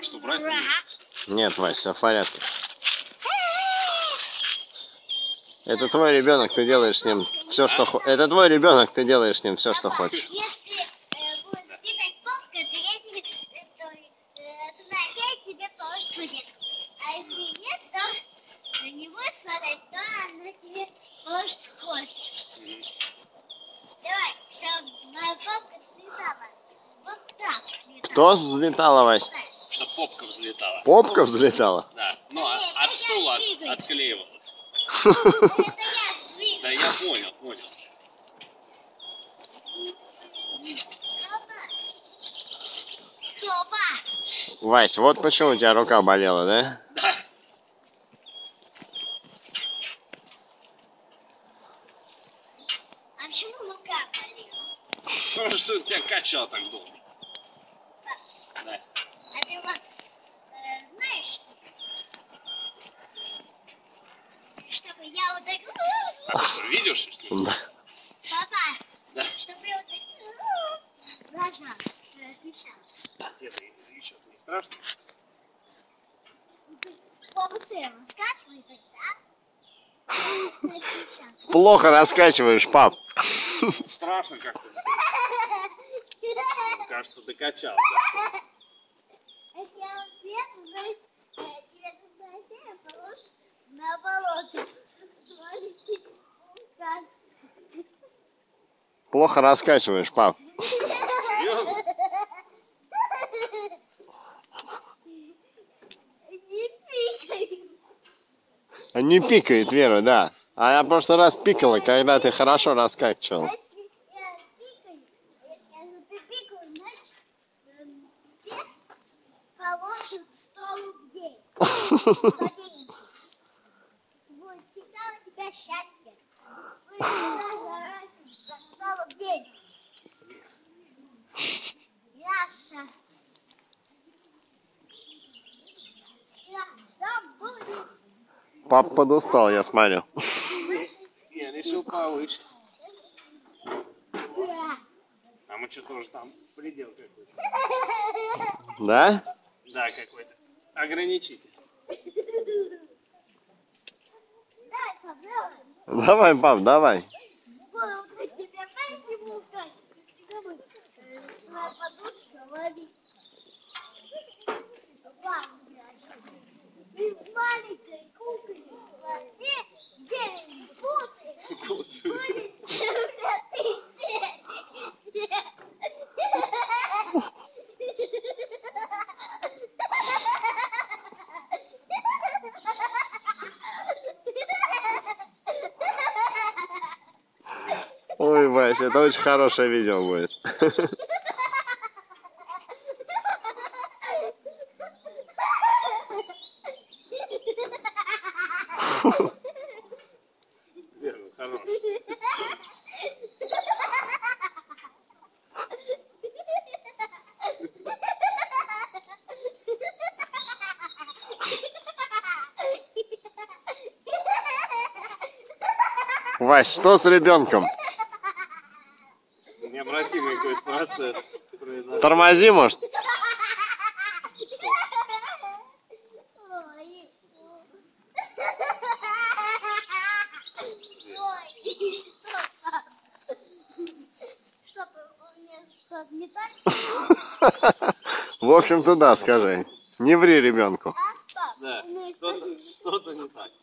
Может, убрать? Нет, Вась, все в порядке. Это твой ребенок, ты делаешь с ним все, что хочешь. Это твой ребенок, ты делаешь с ним все, что хочешь. Если будет двигать попка, то я тебе, тебе положит монетку. А если нет, то не будет смотреть, то она тебе положит кость. Давай, чтобы моя попка взлетала. Вот так взлетала. Кто взлетала, Вась? Чтоб попка взлетала. Попка взлетала? Да. Ну, от стула отклеивалась. Это я двигаю. Да я понял. Вась, вот почему у тебя рука болела, да? Да. А почему рука болела? Потому что тебя качал так долго. Да. А ты вот знаешь, чтобы я вот так... Видишь, что ли? Да. Папа, Да. чтобы я вот так... Ложа, отвечала. Деда, еще не страшно? Папа, ты раскачивай тогда. Плохо раскачиваешь, пап. Страшно как-то. Кажется, докачал, да. Если я сверху, значит, тебе туда на болото. Плохо раскачиваешь, пап. Серьезно? Не пикай. Не пикает, Вера, да. А я в прошлый раз пикала, когда ты хорошо раскачивал. Если я пикаю, если ты пикаешь, значит, тебе положат 100 рублей. 100 денег. Будет всегда у тебя счастье. Будет всегда за 100 рублей. Яша. Яша будет. Пап подустал, я смотрю. Я решил повыше. Да. А мы что тоже там предел какой-то. Да? Да, какой-то. Ограничитель. Дай, пожалуйста. Давай, пап, давай. Вот, тебе пойти укать. Твоя подушка лови. Ты в маленькой кукле лови 9 путок. Будет 70 серий. Ой, Вася, это очень хорошее видео будет. Верно, хорош. Вась, что с ребенком? Необратимый какой-то процесс произошел. Тормози, может? Ой, ой, что у меня что-то не так? В общем-то, да, скажи. Не ври ребенку. Пап, Да, у меня что-то не так.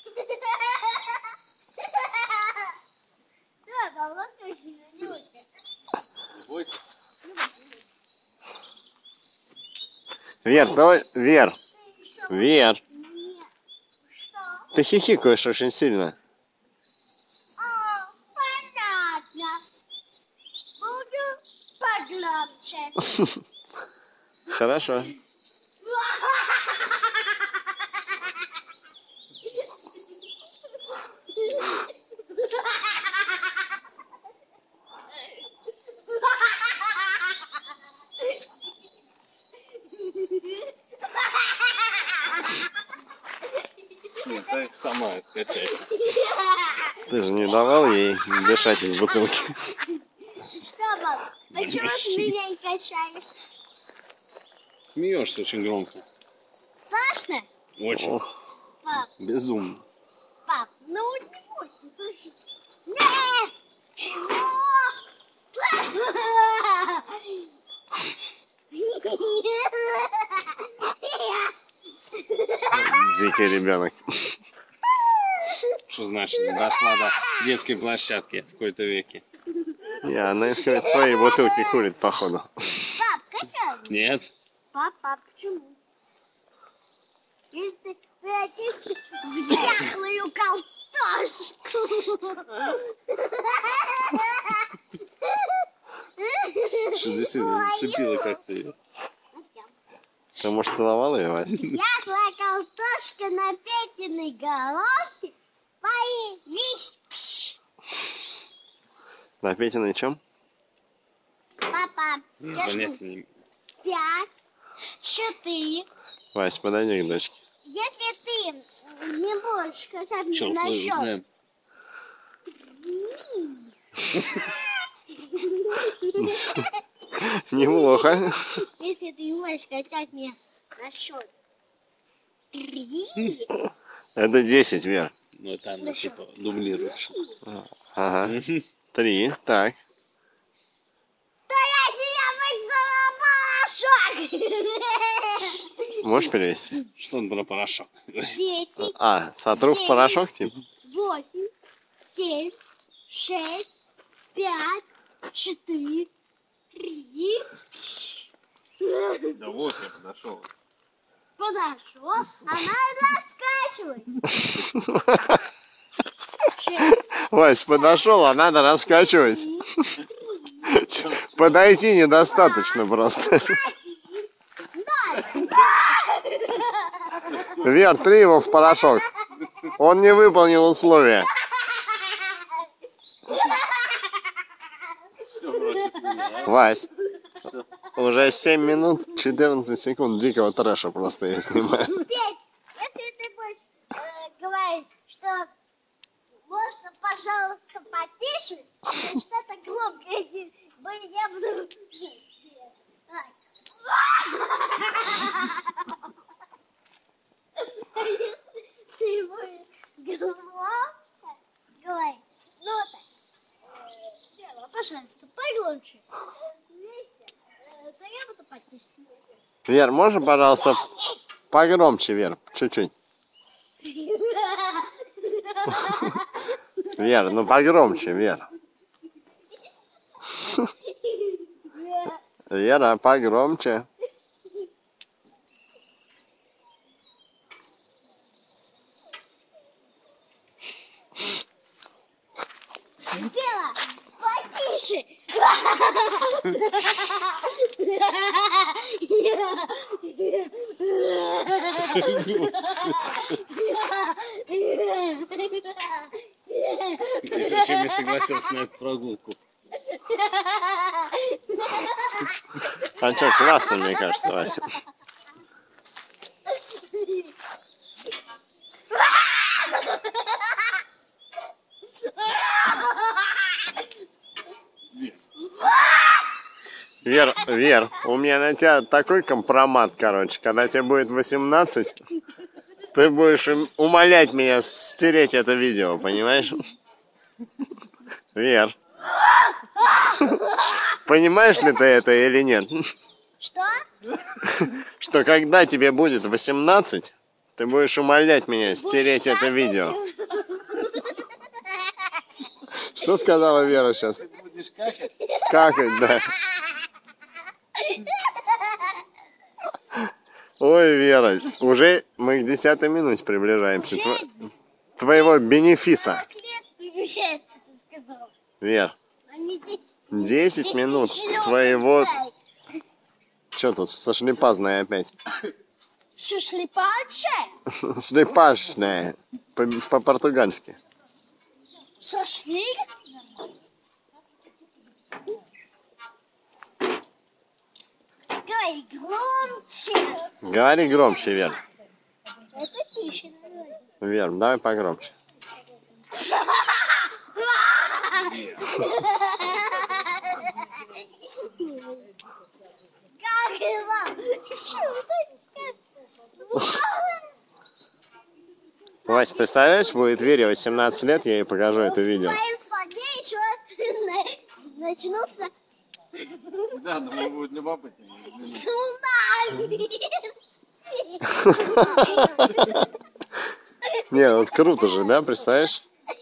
Да, волосы очень не очень. Не бойся. Вер, давай, Вер, Вер, Нет. Что? ты хихикаешь очень сильно. А, понятно. Буду погромче. Хорошо. Дай сама качай. Ты же не давал ей дышать из бутылки. Что, мам? Почему ты меня не качаешь? Смеешься очень громко. Страшно? Очень. О, Пап, безумно. пап, ну не бойся. Нет! Дикий ребенок. Что значит, дошла до детской площадки в какой-то веке? Не, она искать свои бутылки курит, походу. Пап, какая? Нет. Папа, почему? Если ты превратишься в дряхлую картошку. Что действительно зацепило как-то ее. Ты, может, целовал ее, Вась? Дряхлая картошка на Петиной головке появись. На Петиной чем? Папа, я жду. Понятия не... 5, 4. Вась, подойди к дочке. Если ты не будешь качать Что, на счет узнаем? 3, Неплохо. если ты не будешь качать мне на счет 3, Это 10, Вер. Ну, это она типа дублирует что-то. Ага. 3, так. то я тебя вызвала порошок. Можешь перевести? Что он про порошок? 10, А, сотру в порошок, типа? 8, 7, 6, 5, 4, 3. Да вот я подошел. Подошел, она раскачивает. 6, Вась, подошел, а надо раскачивать. Подойти недостаточно просто. Вер, три его в порошок. Он не выполнил условия. Вась, уже 7 минут 14 секунд дикого трэша просто я снимаю. Петь, если ты будешь говорить, что можно, пожалуйста, потише, что-то громкое, я буду... Так. Ты будешь громко говорить. Ну так, Ева, пожалуйста, погромче. То я буду потише. Вер, можно, пожалуйста, погромче, Вер, чуть-чуть. Вер, ну погромче, Вер. Вера, погромче. Бела, потише. И зачем я согласился на эту прогулку? А что, классно, мне кажется, Вася. Вер, у меня на тебя такой компромат, короче. Когда тебе будет 18, ты будешь умолять меня стереть это видео, понимаешь? Вер. Понимаешь ли ты это или нет? Что? Что когда тебе будет 18, ты будешь умолять меня стереть это видео. Что сказала Вера сейчас? Будешь какать? Какать, да. Ой, Вера, уже мы к 10-й минуте приближаемся. Твоего бенефиса. 40 лет приближается, ты сказал. Вер, А не 10 минут твоего... Что тут, сошлепазная опять? Шашлипаче? Шлепашная. По-португальски. Шашлик? Говори громче. Говори громче, Вер. Это тише, наверное. Вер, давай погромче. Как его? Вась, представляешь, будет Вере 18 лет, я ей покажу это видео. Мои злодеи еще начнутся. Да, но мне будет любопытно. Не, вот круто же, да, представляешь?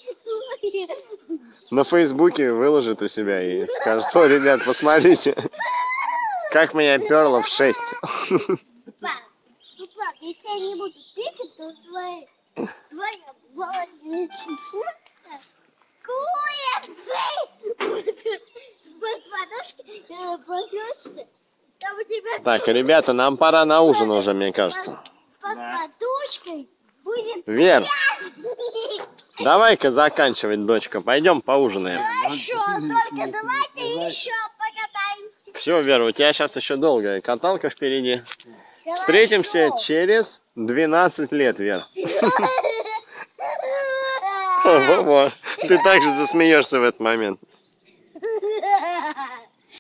На Фейсбуке выложит у себя и скажет: о, ребят, посмотрите, как меня перло в 6. Пап, если я не буду пикать, то твоя борода начнется курицы. Под подушкой пойдешься, там у тебя Так, ребята, нам пора на ужин уже, мне кажется. под подушкой будет Вер, давай-ка заканчивать, дочка, пойдем поужинаем. еще, только давайте еще покатаемся. Все, Вера, у тебя сейчас еще долгая каталка впереди. Встретимся через 12 лет, Вер. Во-во, ты также засмеешься в этот момент.